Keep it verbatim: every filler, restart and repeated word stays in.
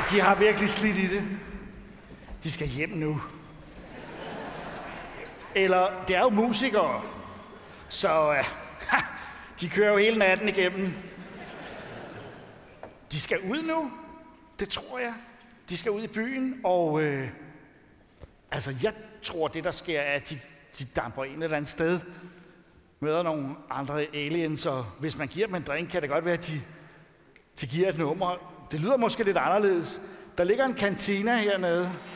De har virkelig slidt i det. De skal hjem nu. Eller, det er jo musikere, så uh, de kører jo hele natten igennem. De skal ud nu, det tror jeg. De skal ud i byen, og uh, altså, jeg tror, det der sker, er, at de, de damper ind et eller andet sted, møder nogle andre aliens, og hvis man giver dem en drink, kan det godt være, at de, de giver et nummer. Det lyder måske lidt anderledes. Der ligger en kantina hernede.